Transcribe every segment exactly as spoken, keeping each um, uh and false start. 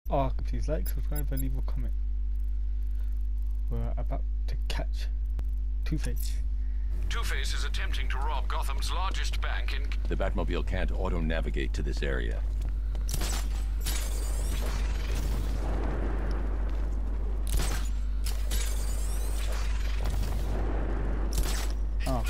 Oh, please like, subscribe, and leave a comment. We're about to catch Two-Face. Two-Face is attempting to rob Gotham's largest bank in... The Batmobile can't auto-navigate to this area. Oh.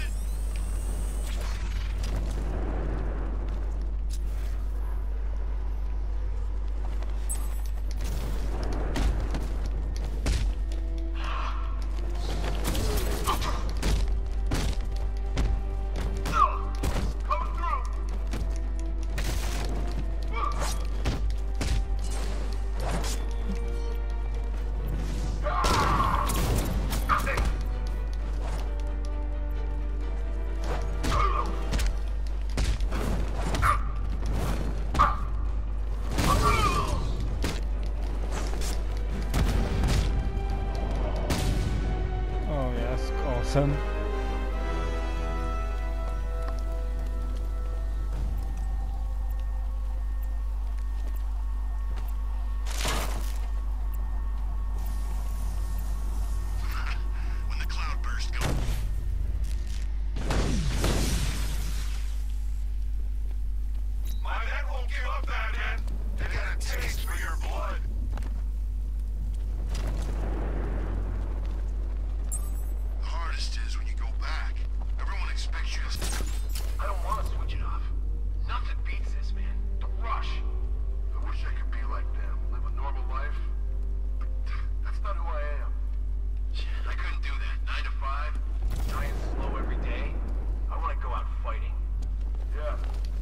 Awesome. When the cloud burst goes. My men won't give up, Batman. They got a taste for your blood. Is when you go back. Everyone expects you to... I don't want to switch it off. Nothing beats this, man. The rush. I wish I could be like them. Live a normal life. But that's not who I am. I couldn't do that. Nine to five. Dying slow every day. I want to go out fighting. Yeah.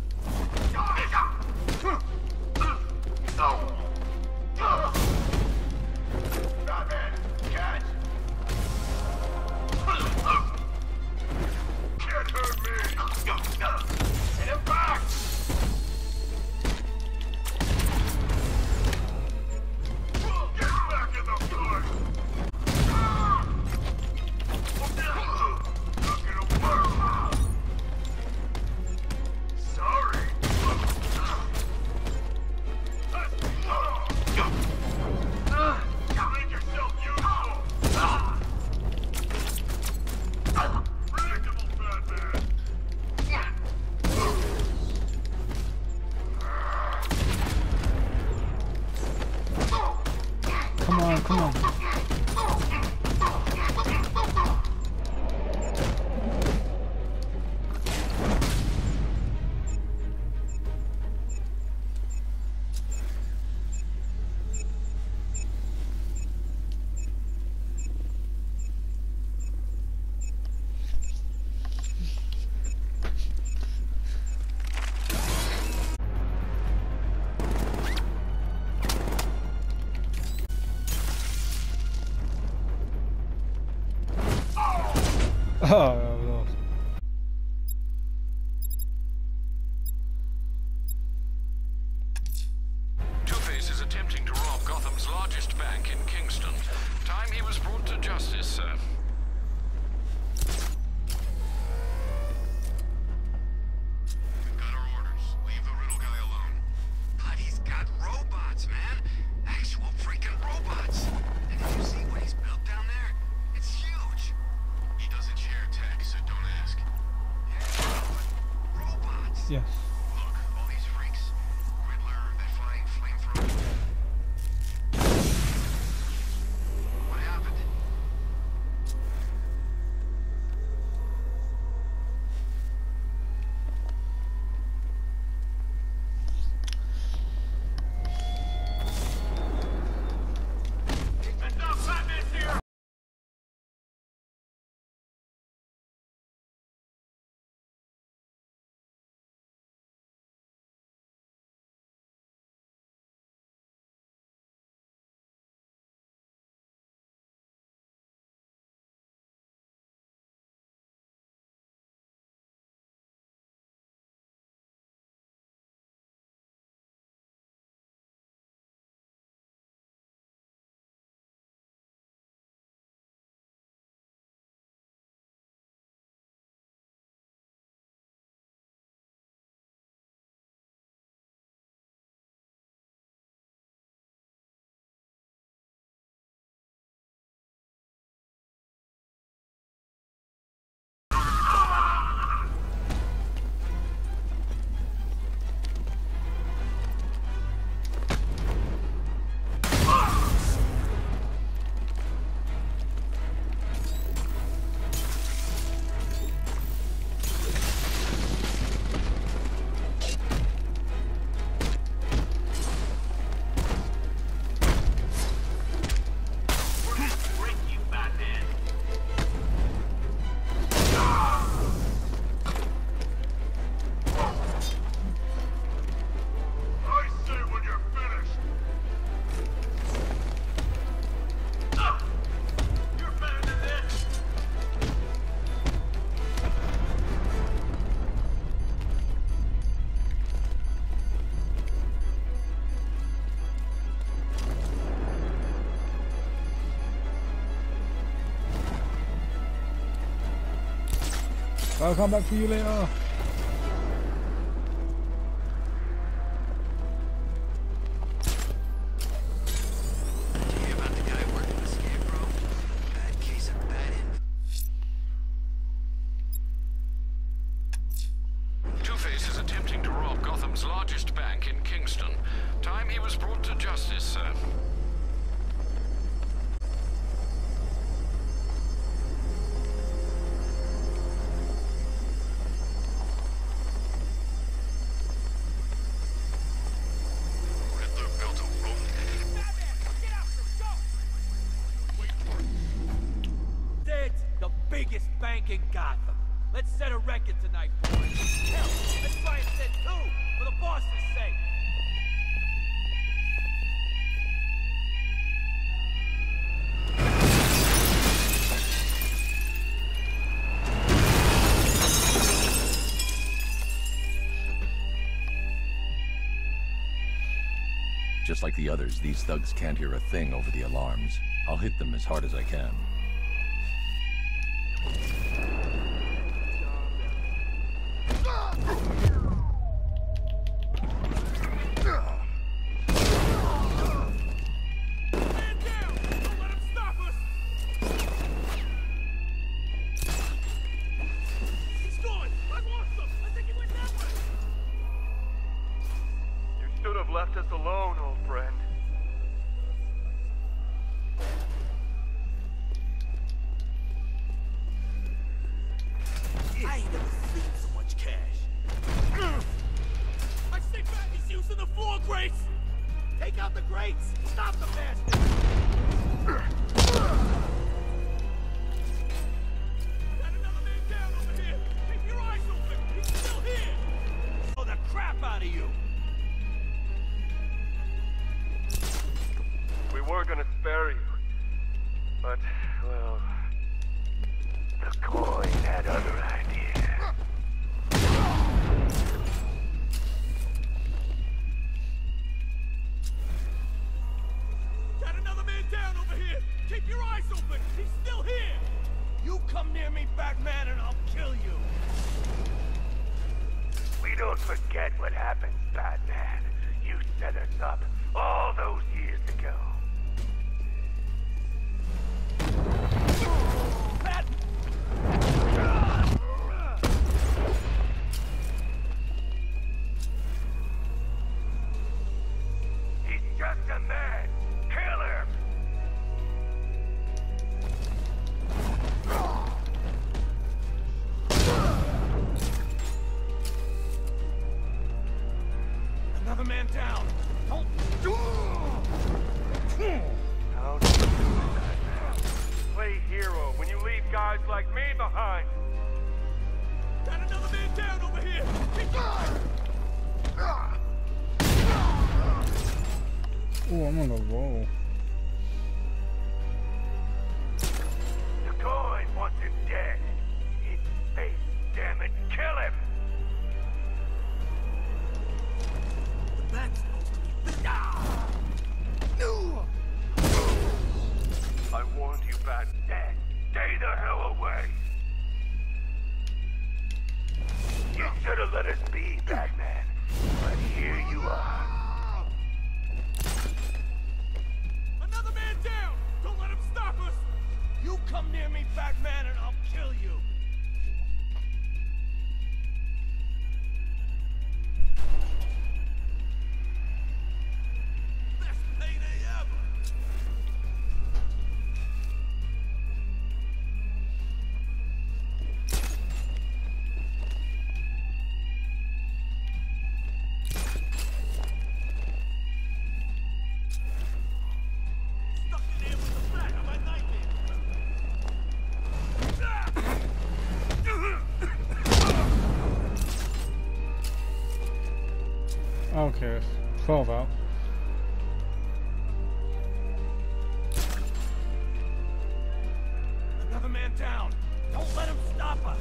No. Batman. Catch. Can't hurt me! Hit him back! Get back in the fight! Not gonna work! Sorry! Make yourself useful! Predictable, Batman! Come on, come on. Oh, that was awesome. Two-Face is attempting to rob Gotham's largest bank in Kingston. Time he was brought to justice, sir. We've got our orders. Leave the riddle guy alone. But he's got robots, man. Actual freaking robots. And did you see what he's built down there? It's huge. He doesn't share tech, so don't ask. Yeah, but robots. Yes. I'll come back for you later. Two-Face is attempting to rob Gotham's largest bank in Kingston. Time he was brought to justice, sir. Biggest bank in Gotham. Let's set a record tonight, boys. Hell, let's try and set two, for the boss's sake. Just like the others, these thugs can't hear a thing over the alarms. I'll hit them as hard as I can. Left us alone, old friend. I ain't never seen so much cash. I say back, he's using the floor grates! Take out the grates! Stop the bastard! Got another man down over here! Keep your eyes open! He's still here! Oh, the crap out of you! We were gonna spare you, but, well, the coin had other ideas. Got another man down over here! Keep your eyes open! He's still here! You come near me, Batman, and I'll kill you! We don't forget what happened, Batman. You set us up all those years ago. Bat! He's just a man. Kill him! Another man down! Don't... How do you do that? Play hero when you leave guys like me behind. Got another man down over here! Oh, I'm on the roll. The coin wants him dead. In space, damn it, kill him! The bat's supposed to be... I warned you, Batman. Stay the hell away! You should have let us be, Batman. But here you are. Another man down! Don't let him stop us! You come near me, Batman, and I'll kill you! Best payday ever! Stuck in here with the back of my nightmare! Okay, twelve out. Another man down! Don't let him stop us!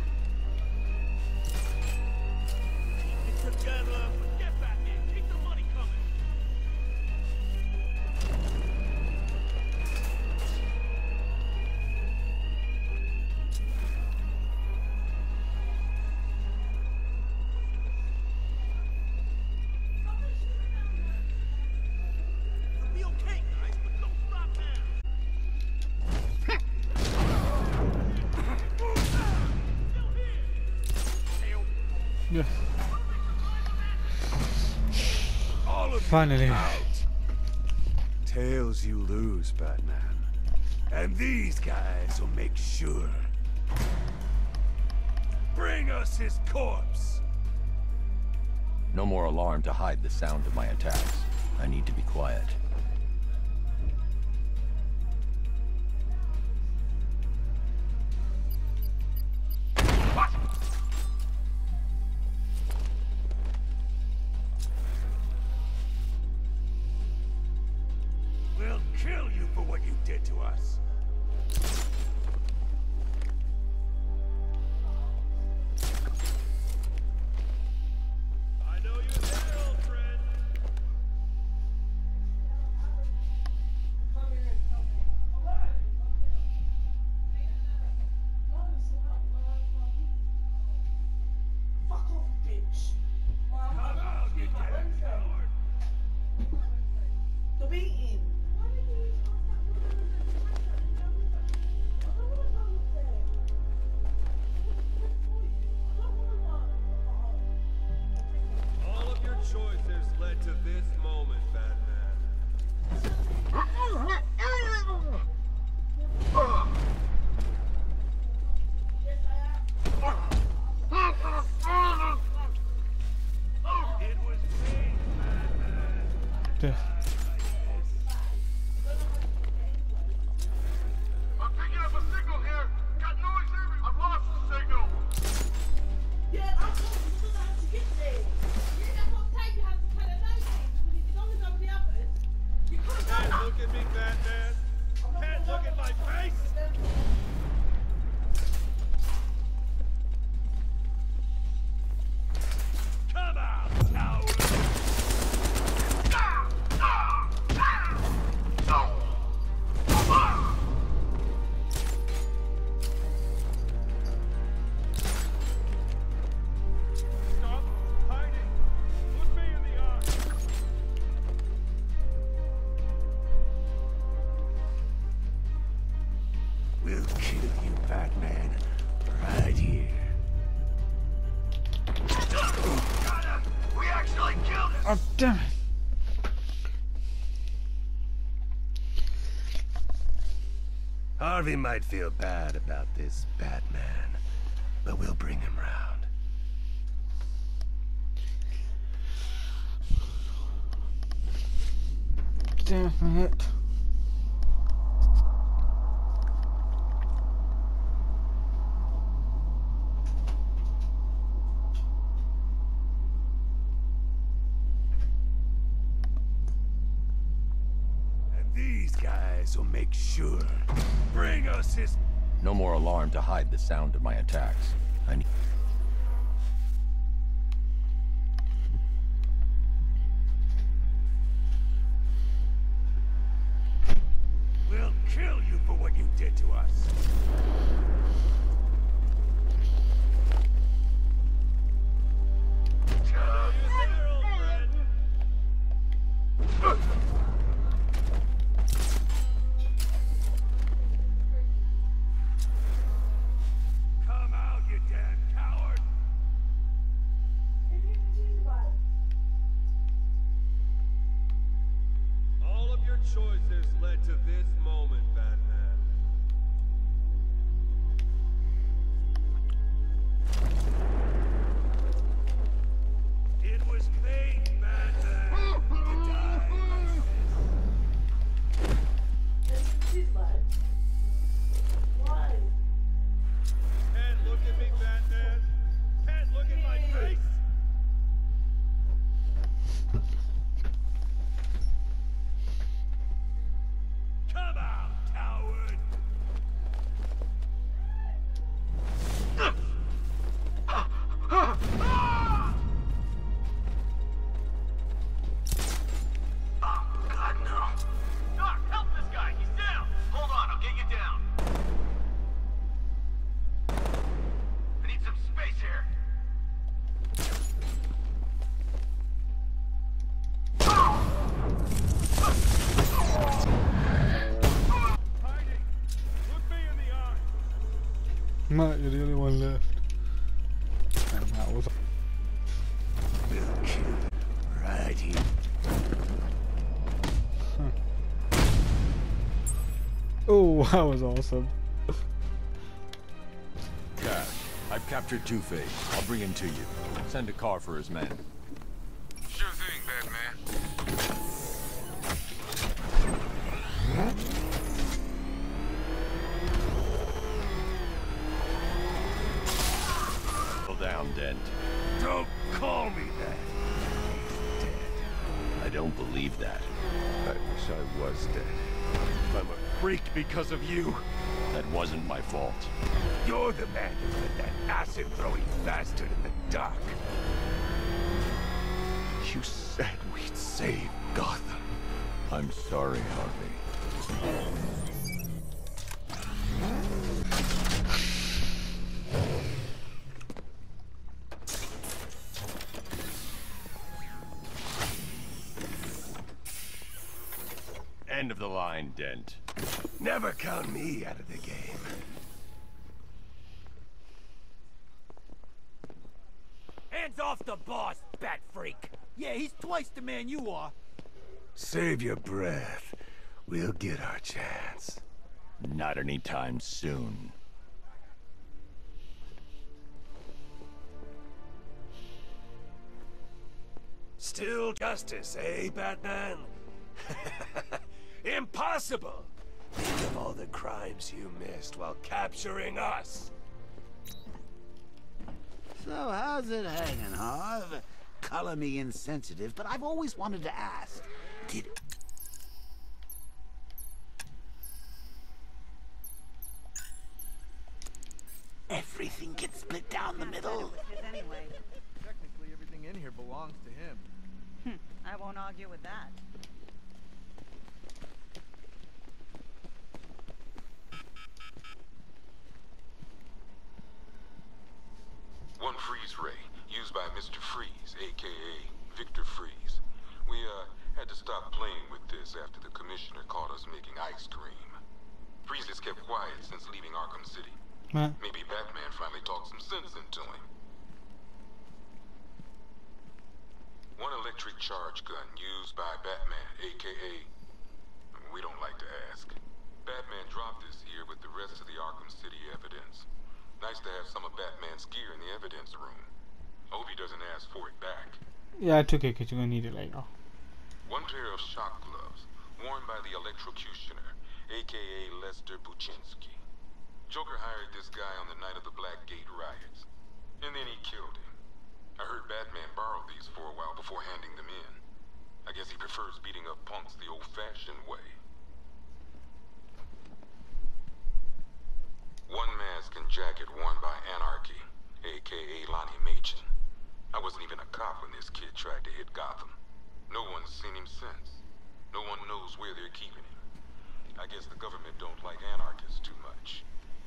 Keep it together! Get back in! Keep the money Yeah. All of Finally. you out. Tails you lose, Batman. And these guys will make sure. Bring us his corpse. No more alarm to hide the sound of my attacks. I need to be quiet. What? We'll kill you for what you did to us. I know you're there, old friend. Fuck off, bitch. Mom, Come out, you damn coward. the beating. All of your choices led to this moment, Batman. It was me, Batman. Yeah. I'm picking up a signal here. Got noise everywhere. I've lost the signal. Yeah, I told you, you don't know how to get there. Yeah, that's what I'm saying, you have to kind of know things, because if you don't look over the others, you can't Can't know. look at me, Batman. Can't look at my face. Come out, coward. Stop hiding. Look me in the eye. We'll kill you, Batman, right here. Got him. We actually killed him. Oh damn it. Harvey might feel bad about this, Batman, but we'll bring him round. Damn it. And these guys will make sure. Bring us his... No more alarm to hide the sound of my attacks. I need... We'll kill you for what you did to us. I know you're there, old friend. Come out, you damn coward. All of your choices led to this moment, Batman. It was me, Batman. To die like this. Why? Can't look at me, Batman. Can't look at my face. Come out, coward. God, no. Doc, help this guy. He's down. Hold on, I'll get you down. I need some space here. Hiding. Look me in the eye. Matt, you're the only one left. And that was We'll kill him right here. Oh, that was awesome. Cash, I've captured Two-Face. I'll bring him to you. Send a car for his men. Sure thing, Batman. Settle down, Dent. Don't call me that. He's dead. I don't believe that. I wish I was dead. I'm a freak because of you. That wasn't my fault. You're the man who let that acid-throwing bastard in the dock. You said we'd save Gotham. I'm sorry, Harvey. End of the line, Dent. Never count me out of the game. Hands off the boss, bat freak. Yeah, he's twice the man you are. Save your breath. We'll get our chance. Not anytime soon. Still justice, eh, Batman? Impossible! Think of all the crimes you missed while capturing us. So how's it hanging, Harv? Color me insensitive, but I've always wanted to ask. Did... everything get split down the middle? Anyway. Technically, everything in here belongs to him. I won't argue with that. One freeze ray, used by Mister Freeze, aka Victor Freeze. We, uh, had to stop playing with this after the commissioner caught us making ice cream. Freeze has kept quiet since leaving Arkham City. Huh? Maybe Batman finally talked some sense into him. One electric charge gun used by Batman, aka... we don't like to ask. Batman dropped this here with the rest of the Arkham City evidence. Nice to have some of Batman's gear in the evidence room. Hope he doesn't ask for it back. Yeah, I took it because you're gonna need it later. One pair of shock gloves, worn by the electrocutioner, aka Lester Buczynski. Joker hired this guy on the night of the Blackgate riots, and then he killed him. I heard Batman borrow these for a while before handing them in. I guess he prefers beating up punks the old-fashioned way. One mask and jacket worn by Anarchy, aka Lonnie Machin. I wasn't even a cop when this kid tried to hit Gotham. No one's seen him since. No one knows where they're keeping him. I guess the government don't like anarchists too much.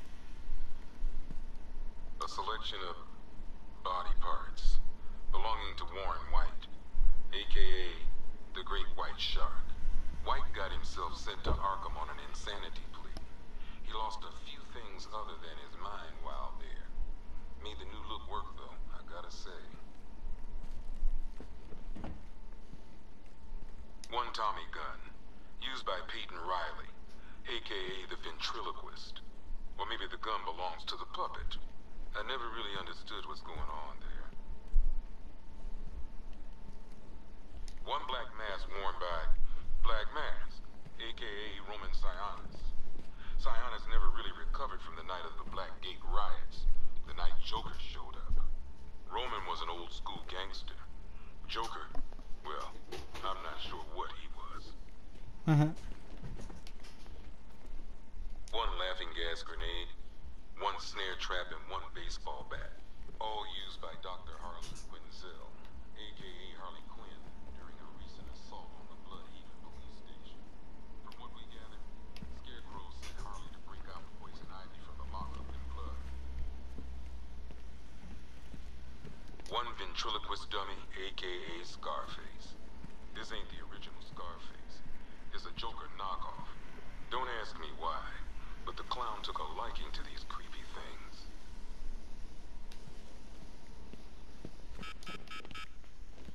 A selection of body parts belonging to Warren White, aka the Great White Shark. White got himself sent to Arkham on an insanity plea. He lost a few things other than his mind while there. Made the new look work though, I gotta say. One Tommy gun, used by Peyton Riley, aka the ventriloquist. Or maybe the gun belongs to the puppet. I never really understood what's going on there. One black mask worn by Black Mask, aka Roman Sionis. Sionis never really recovered from the night of the Blackgate riots, the night Joker showed up. Roman was an old school gangster. Joker, well, I'm not sure what he was. Uh-huh. One laughing gas grenade, one snare trap, and one baseball bat. All used by Doctor Harley Quinzel, aka Harley Quinn, during a recent assault on the Bloodhaven police station. From what we gathered, Scarecrow sent Harley to break out Poison Ivy from the lockup in Blood. One ventriloquist dummy, aka Scarface. This ain't the original Scarface. It's a Joker knockoff. Don't ask me why, but the clown took a liking to these creepy things.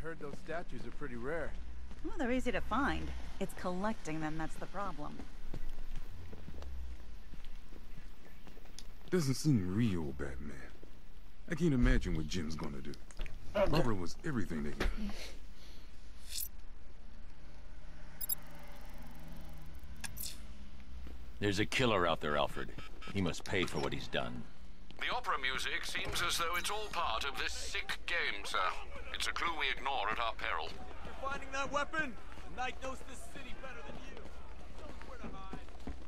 heard those statues are pretty rare. Well, they're easy to find. It's collecting them that's the problem. Doesn't seem real, Batman. I can't imagine what Jim's gonna do. Barbara was everything to him. There's a killer out there, Alfred. He must pay for what he's done. The opera music seems as though it's all part of this sick game, sir. It's a clue we ignore at our peril. You're finding that weapon? The Knight knows this city better than you. He knows where to hide.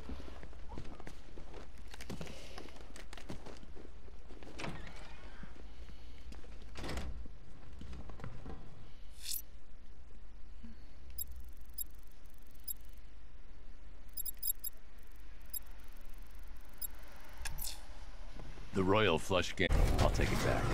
The Royal Flush game. I'll take it back.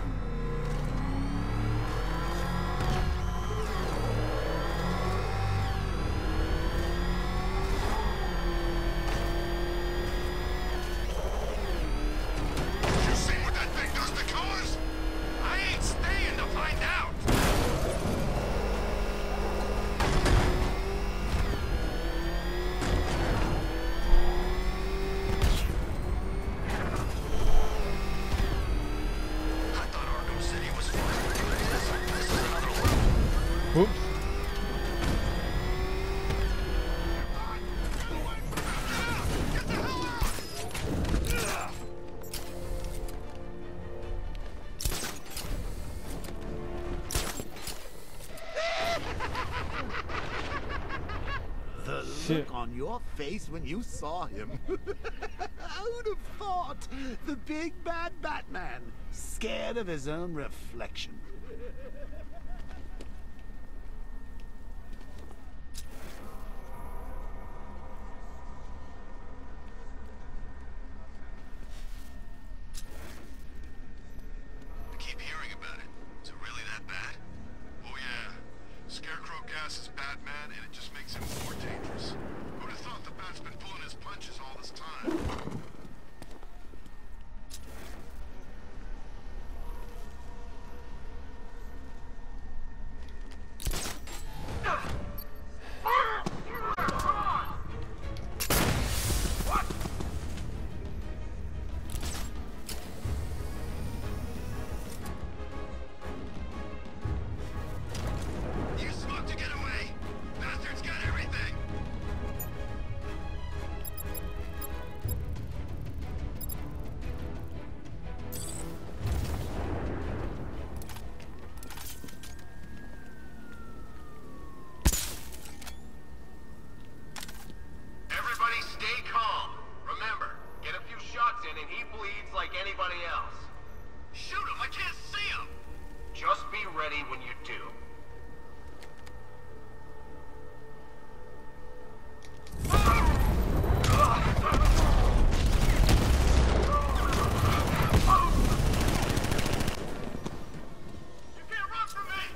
You see what that thing does to colors? I ain't staying to find out. I thought Arkham City was this, this is another one. Whoops. Get the hell out! The Shit. look on your face when you saw him. Who'd have thought? The big bad Batman, scared of his own reflection. I keep hearing about it. Is it really that bad? Oh yeah. Scarecrow gas is Batman, and it just makes him more dangerous. Who'd have thought the Bat's been pulling his punches all this time? You smoked to get away! Bastard's got everything! Everybody stay calm. Remember, get a few shots in and he bleeds like anybody else. Shoot him! I can't see him! Just be ready when you do. You can't run from me!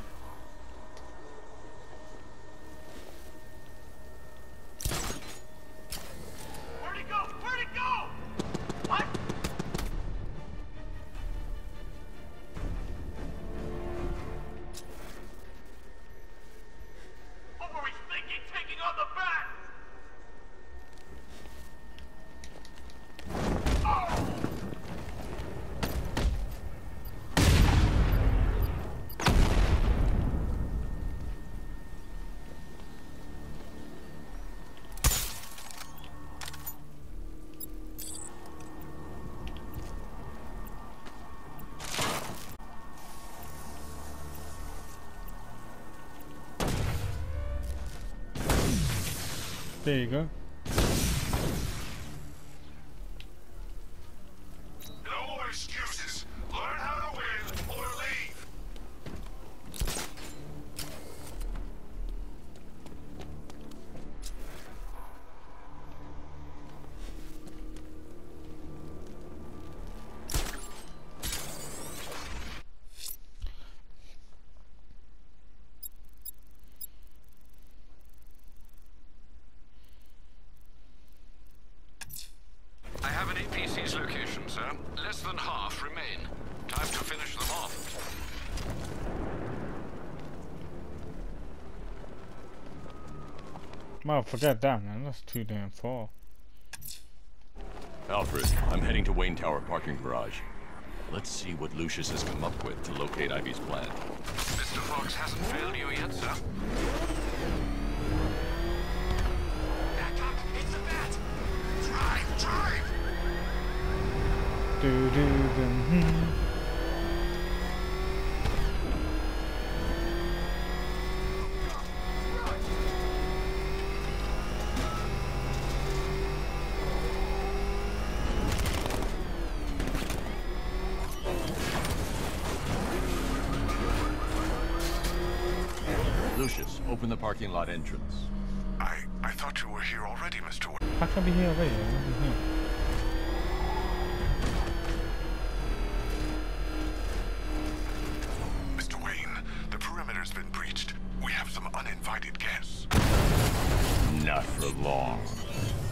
Where'd he go? Where'd he go? What? What were we thinking, taking on the bat? There you go. No more excuses. Learn how to win or leave. I have an A P C's location, sir. Less than half remain. Time to finish them off. Well, forget that, man. That's too damn far. Alfred, I'm heading to Wayne Tower parking garage. Let's see what Lucius has come up with to locate Ivy's plant. Mister Fox hasn't failed you yet, sir? Back up! It's a bat! Drive! Drive! Do do do. Lucius, open the parking lot entrance. I I thought you were here already, Mister Wayne. How can I be here already? I won't be here. Mister Wayne, the perimeter's been breached. We have some uninvited guests. Not for long.